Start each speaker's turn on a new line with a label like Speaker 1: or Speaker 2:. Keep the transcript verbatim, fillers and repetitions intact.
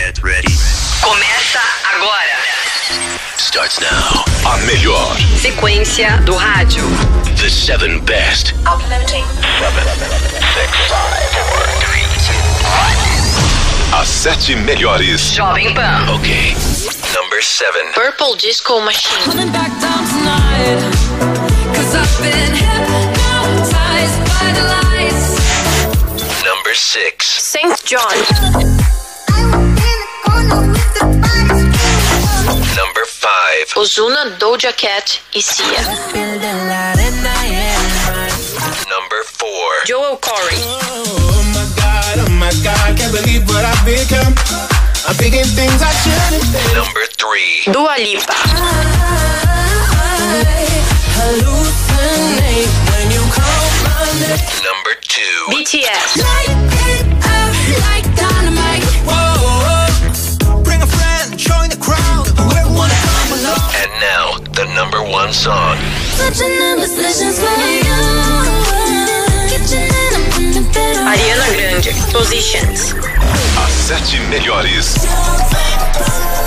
Speaker 1: Get ready.
Speaker 2: Começa agora.
Speaker 1: Starts now. A melhor
Speaker 2: sequência do rádio.
Speaker 1: The seven best.
Speaker 2: Uploading.
Speaker 1: Seven, six, five, four, three, two, one. As sete melhores.
Speaker 2: Jovem Pan.
Speaker 1: Ok. Number seven.
Speaker 2: Purple Disco Machine.
Speaker 3: Coming back down tonight, 'cause I've been hypnotized by the lights.
Speaker 1: Number six.
Speaker 2: Saint John.
Speaker 1: Number five.
Speaker 2: Ozuna, Doja Cat Sia.
Speaker 1: Number four.
Speaker 2: Joel Corry.
Speaker 4: Oh my God, oh my God, can't believe what I've become. I'm thinking things I shouldn't.
Speaker 1: Number three.
Speaker 2: Dua Lipa.
Speaker 3: Hallucinate when you call my name.
Speaker 1: Number two.
Speaker 2: B T S.
Speaker 3: Light it up like dynamite. Whoa, bring a friend, join the crowd. Whoever wanna come along.
Speaker 1: And now, the number one song.
Speaker 2: Ariana Grande. Positions.
Speaker 1: As sete melhores.